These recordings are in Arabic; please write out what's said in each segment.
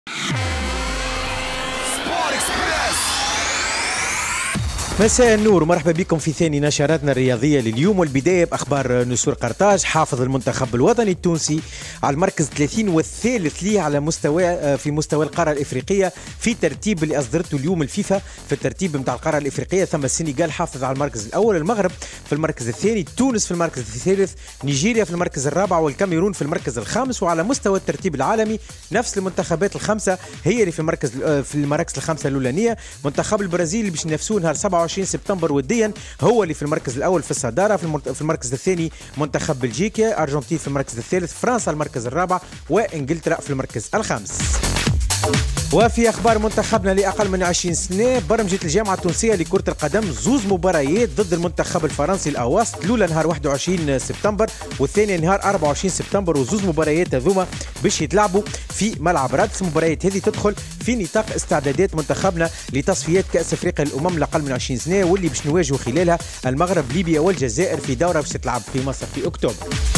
مساء النور، مرحبا بكم في ثاني نشراتنا الرياضية لليوم، والبداية بأخبار نسور قرطاج. حافظ المنتخب الوطني التونسي على المركز 30 والثالث ليه على مستوى في مستوى القارة الإفريقية في ترتيب اللي أصدرته اليوم الفيفا. في الترتيب نتاع القارة الإفريقية ثم السنغال حافظ على المركز الأول، المغرب في المركز الثاني، تونس في المركز الثالث، نيجيريا في المركز الرابع، والكاميرون في المركز الخامس. وعلى مستوى الترتيب العالمي نفس المنتخبات الخمسة هي اللي في المراكز الخمسة الأولانية. منتخب البرازيل اللي باش ينافسوه نهار 27 سبتمبر وديا هو اللي في المركز الاول في الصداره. في المركز الثاني منتخب بلجيكا، ارجنتين في المركز الثالث، فرنسا المركز الرابع، وانجلترا في المركز الخامس. وفي اخبار منتخبنا لاقل من 20 سنه، برمجت الجامعه التونسيه لكره القدم زوز مباريات ضد المنتخب الفرنسي الاوسط، الاولى نهار 21 سبتمبر والثانيه نهار 24 سبتمبر، وزوز مباريات هذوما باش يتلعبوا في ملعب رادس. المباريات هذه تدخل في نطاق استعدادات منتخبنا لتصفيات كاس افريقيا للامم لاقل من 20 سنه، واللي باش نواجهوا خلالها المغرب، ليبيا والجزائر في دوره باش تتلعب في مصر في اكتوبر.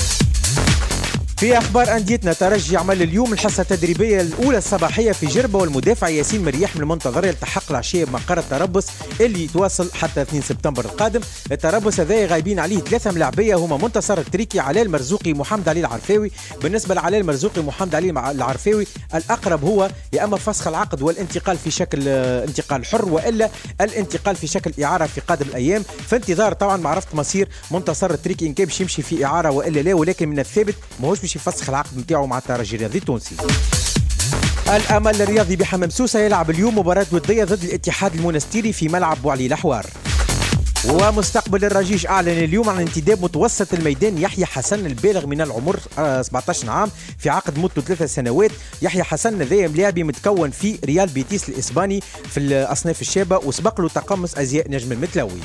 في اخبار انديتنا، ترجي عمل اليوم الحصه التدريبيه الاولى الصباحيه في جربه، والمدافع ياسين مريح من المنتظر يلتحق العشيه بمقر التربص اللي يتواصل حتى 2 سبتمبر القادم. التربص هذا غايبين عليه 3 ملاعبيه هما منتصر التريكي، علي المرزوقي، محمد علي العرفاوي. بالنسبه لعلي المرزوقي ومحمد علي العرفاوي، الاقرب هو يا اما فسخ العقد والانتقال في شكل انتقال حر، والا الانتقال في شكل اعاره في قادم الايام، في انتظار طبعا معرفه مصير منتصر التريكي ان كان باش يمشي في اعاره والا لا. ولكن من الثابت ماهوش باش يفسخ العقد نتاعو مع الترجي الرياضي التونسي. الامل الرياضي بحمام سوسه يلعب اليوم مباراه وديه ضد الاتحاد المونستيري في ملعب بوعلي الاحوار. ومستقبل الرجيش اعلن اليوم عن انتداب متوسط الميدان يحيى حسن البالغ من العمر 17 عام في عقد مدته 3 سنوات. يحيى حسن ذا ملاعبي متكون في ريال بيتيس الاسباني في الاصناف الشابه، وسبق له تقمص ازياء نجم المتلوي.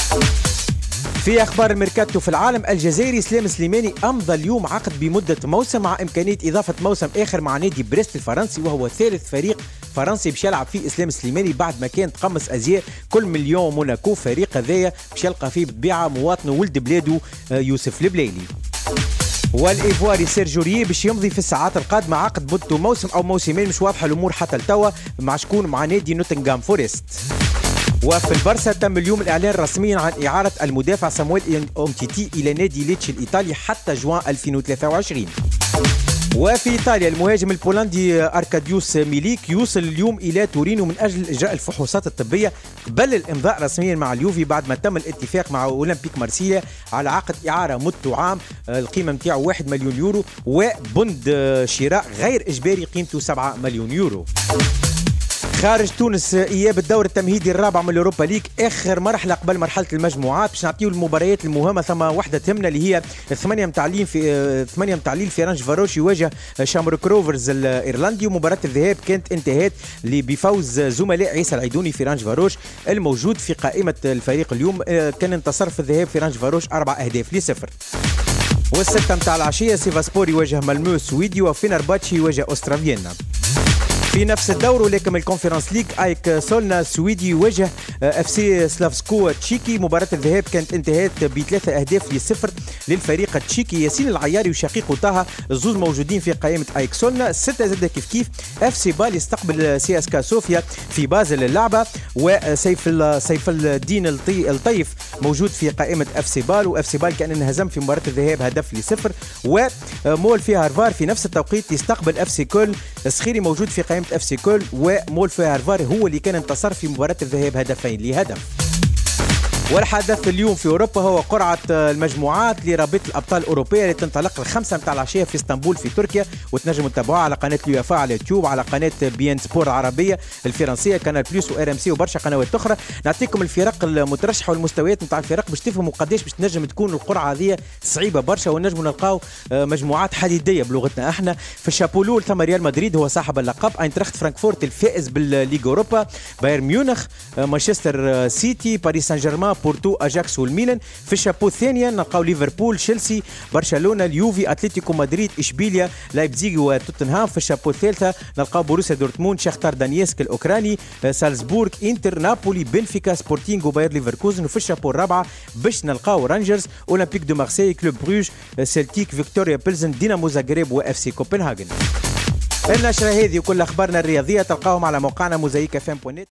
في اخبار الميركاتو في العالم، الجزائري سلام سليماني امضى اليوم عقد بمده موسم مع امكانيه اضافه موسم اخر مع نادي بريست الفرنسي، وهو ثالث فريق فرنسي باش يلعب فيه اسلام سليماني بعد ما كان تقمص ازياء كل مليون موناكو. فريق هذايا باش يلقى فيه بالطبيعه مواطنه ولد بلاده يوسف البليلي. والايفواري سيرجيو ريي باش يمضي في الساعات القادمه عقد مدته موسم او موسمين، مش واضحه الامور حتى لتوا، مع شكون؟ مع نادي نوتنغهام فورست. وفي البرسا تم اليوم الاعلان رسميا عن اعاره المدافع سامويل اومتيتي الى نادي ليتشي الايطالي حتى جوان 2023. وفي ايطاليا المهاجم البولندي اركاديوس ميليك يوصل اليوم الى تورينو من اجل اجراء الفحوصات الطبيه قبل الامضاء رسميا مع اليوفي، بعد ما تم الاتفاق مع اولمبيك مارسيليا على عقد اعاره مدته عام، القيمه نتاعو 1 مليون يورو، وبند شراء غير اجباري قيمته 7 مليون يورو. خارج تونس اياب الدور التمهيدي الرابع من الأوروبا ليج، اخر مرحله قبل مرحله المجموعات باش نعطيو المباريات المهمه. ثم واحده تهمنا اللي هي 8 متاع الليل في رانج فاروش يواجه شامروك روفرز الايرلندي، ومباراه الذهاب كانت انتهت بفوز زملاء عيسى العيدوني في رانج فاروش الموجود في قائمه الفريق اليوم. كان انتصر في الذهاب في رانج فاروش 4-0. والستة متاع العشيه سيفاسبور يواجه مالمو السويدي، وفينرباتشي يواجه اوسترا فيينا. في نفس الدور ولكن الكونفرنس ليج، ايك سولنا السويدي يواجه اف سي سلافسكو تشيكي. مباراة الذهاب كانت انتهت ب3-0 للفريق التشيكي. ياسين العياري وشقيقه طه الزوز موجودين في قائمة ايك سولنا. 6 زاد كيف اف سي بال يستقبل سي اس كا صوفيا في بازل اللعبة، وسيف الدين الطيف موجود في قائمة اف سي بال، واف سي بال كان انهزم في مباراة الذهاب 1-0. ومول في هارفار في نفس التوقيت يستقبل اف سي كول. السخيري موجود في قائمة اف سي كول، ومول في هارفار هو اللي كان انتصر في مباراة الذهاب 2-0. والحدث اليوم في اوروبا هو قرعه المجموعات لرابطه الابطال الاوروبيه اللي تنطلق 5 متاع العشيه في اسطنبول في تركيا، وتنجموا تتابعوها على قناه اليوفا على اليوتيوب، على قناه بي ان سبور العربيه الفرنسيه، كانال بليس وار ام سي وبرشا قنوات اخرى. نعطيكم الفرق المترشحه والمستويات نتاع الفرق باش تفهموا قداش باش تنجم تكون القرعه هذه صعيبه برشا، ونجموا نلقاو مجموعات حديديه بلغتنا احنا. في الشابولول ثم ريال مدريد هو صاحب اللقب، اينتراخت فرانكفورت الفائز بالليغ اوروبا، بايرن ميونخ، مانشستر سيتي، باريس سان جيرمان، بورتو، اجاكس والميلان. في الشابو الثانيه نلقاو ليفربول، تشيلسي، برشلونه، اليوفي، اتلتيكو مدريد، اشبيليا، لايبزيغ وتوتنهام. في الشابو الثالثه نلقاو بوروسيا دورتموند، شختار دانيسك الاوكراني، سالزبورغ، انتر، نابولي، بنفيكا، سبورتينغ وباير ليفركوزن. وفي الشابو الرابعه باش نلقاو رانجرز، اولمبيك دو مارسيي، كلوب بروج، سيلتيك، فيكتوريا بيلزن، دينامو زاغريب واف سي كوبنهاجن. النشرة هذه وكل أخبارنا الرياضية تلقاهم على موقعنا موزايك fm.net.